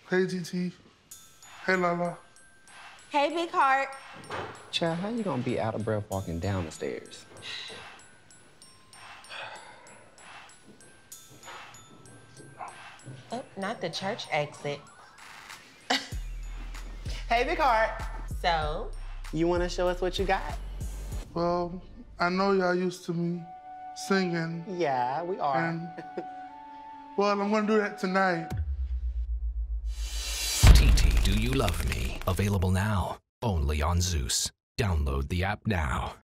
Hey, Titi. Hey, Lala. Hey, Big Heart. Child, how you gonna be out of breath walking down the stairs? Oh, not the church exit. Hey, Big Heart. So? You wanna show us what you got? Well, I know y'all used to me singing. Yeah, we are. And, well, I'm gonna do that tonight. Titi, Do You Love Me? Available now, only on Zeus. Download the app now.